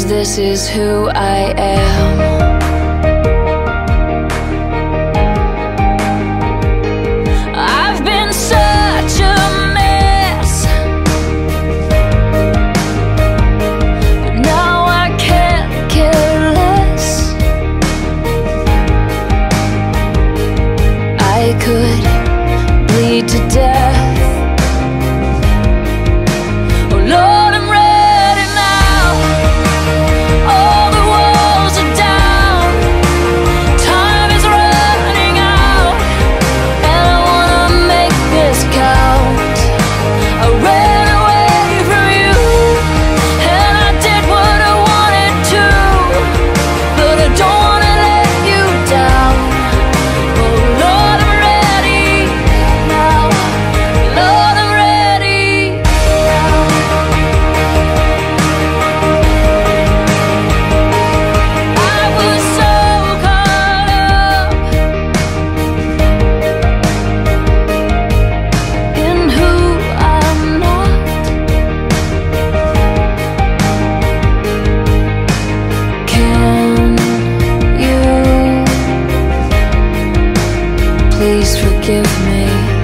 this is who I am. I've been such a mess, but now I can't care less. I could bleed to death. Oh Lord, I'm ready now. All the walls are down. Time is running out, and I wanna make this count. I ran away from you, and I did what I wanted to, but I don't wanna let you down. Oh Lord, I'm ready now. Lord, I'm ready now. I was so caught up in who I'm not. Can you please forgive me?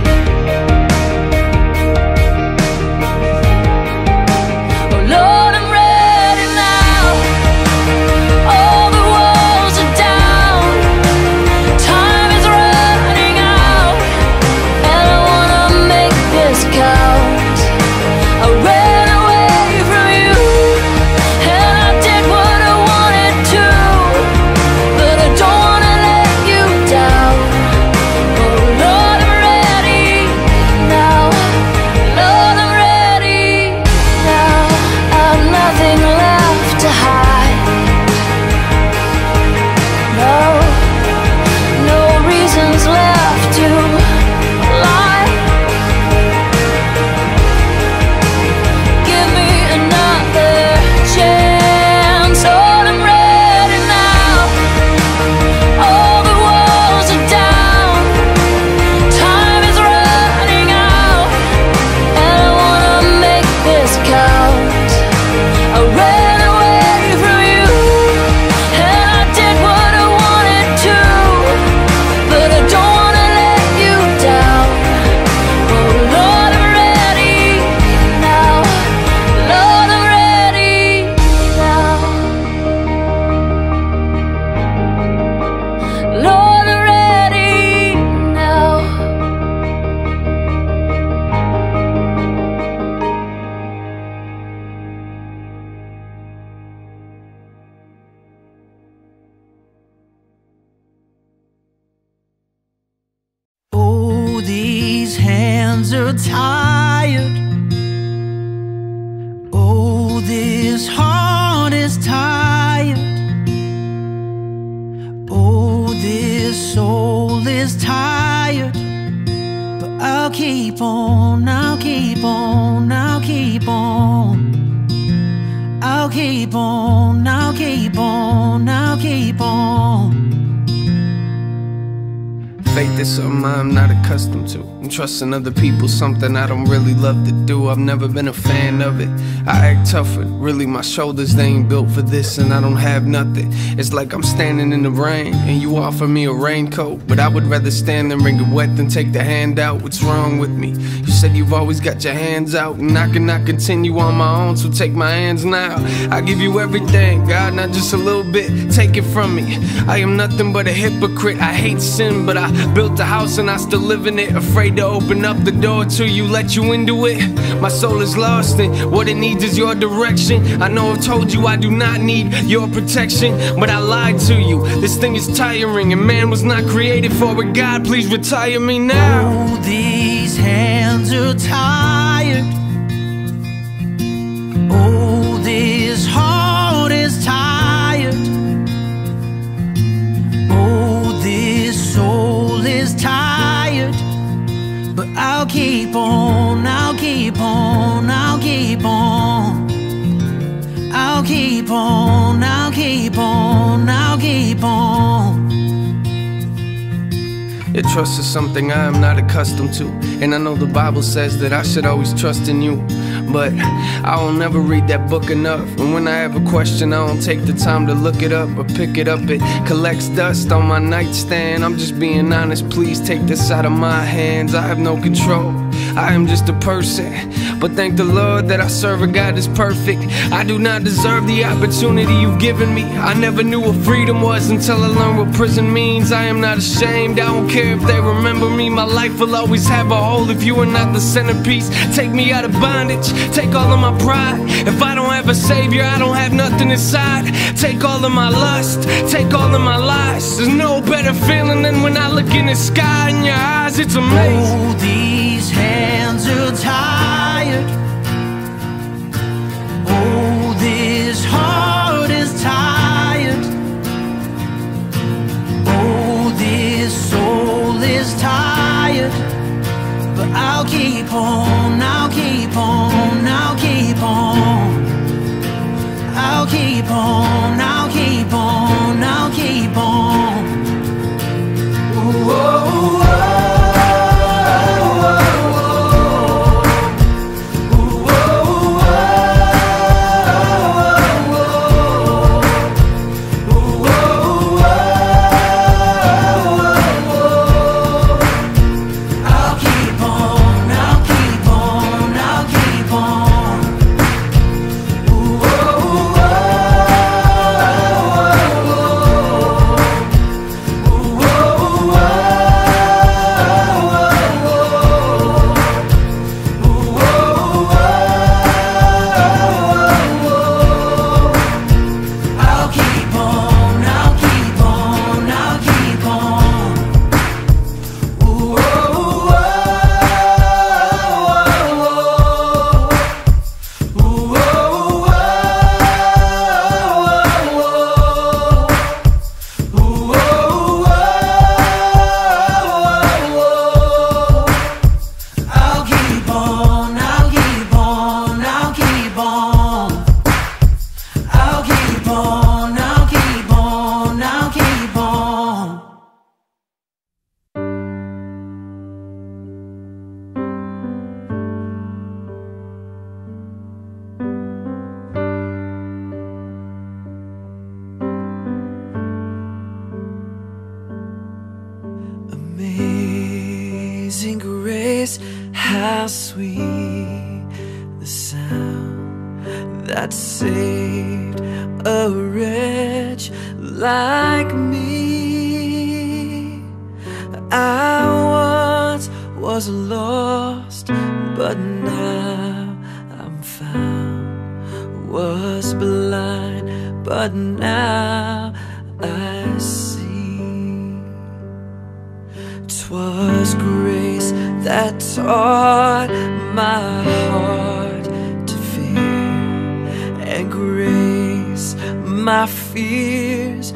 Oh Lord, I'm ready now. All the walls are down. Time is running out, and I wanna make this count. I ran away from you, and I did what I wanted to, but I don't wanna let you down. Oh Lord, I'm ready now. Lord, I'm ready now. I've nothing left to hide. No, no reasons left to lie. Give me another chance. Lord, I'm ready now. All the walls are down. Time is running out, and I wanna make this count. I ran away from you, and I did what I wanted to, but I don't wanna let you down. Oh Lord, I'm ready now. Lord, I'm ready now. Lord, I'm ready now. Oh, these hands are tired. Oh, this heart is tired. Oh, this soul is tired. But I'll keep on, I'll keep on, I'll keep on. I'll keep on, I'll keep on, I'll keep on. Faith is something I'm not accustomed to. I'm trusting other people, something I don't really love to do. I've never been a fan of it. I act tough, but really my shoulders, they ain't built for this, and I don't have nothing. It's like I'm standing in the rain, and you offer me a raincoat, but I would rather stand and wring it wet than take the hand out. What's wrong with me? You said you've always got your hands out, and I cannot continue on my own, so take my hands now. I give you everything, God, not just a little bit. Take it from me. I am nothing but a hypocrite. I hate sin, but I built a house and I still live in it. Afraid to open up the door to you, let you into it. My soul is lost and what it needs is your direction. I know I've told you I do not need your protection, but I lied to you. This thing is tiring and man was not created for it. God, please retire me now. Oh, these hands are tired. Oh, this heart is tired. Oh, this soul is tired. But I'll keep on, I'll keep on, I'll keep on. I'll keep on, I'll keep on, I'll keep on. Your trust is something I am not accustomed to, and I know the Bible says that I should always trust in you. but I don't never read that book enough. And when I have a question, I don't take the time to look it up or pick it up. It collects dust on my nightstand. I'm just being honest, please take this out of my hands. I have no control, I am just a person, but thank the Lord that I serve a God that's perfect. I do not deserve the opportunity you've given me. I never knew what freedom was until I learned what prison means. I am not ashamed, I don't care if they remember me. My life will always have a hole if you are not the centerpiece. Take me out of bondage, take all of my pride. If I don't have a savior, I don't have nothing inside. Take all of my lust, take all of my lies. There's no better feeling than when I look in the sky. In your eyes, it's amazing. Oh, these hands are tired. Oh, this heart is tired. Oh, this soul is tired. But I'll keep on, I'll keep on, I'll keep on. I'll keep on, I'll keep on, I'll keep on. Ooh, oh, oh. Amazing grace, how sweet the sound that saved a wretch like me. I once was lost, but now I'm found. Was blind, but now I see. 'Twas grace that taught my heart to fear, and grace my fears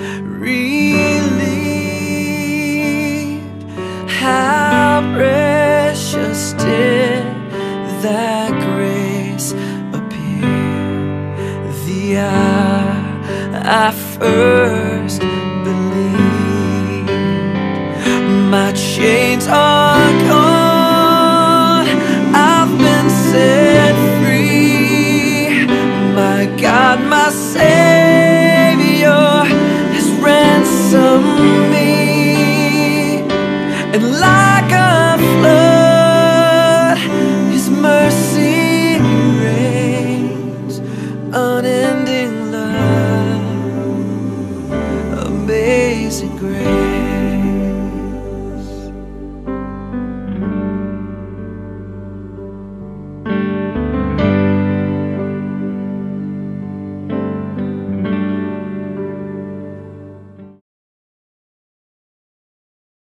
relieved. How precious did that grace appear the hour I first believed. My chains are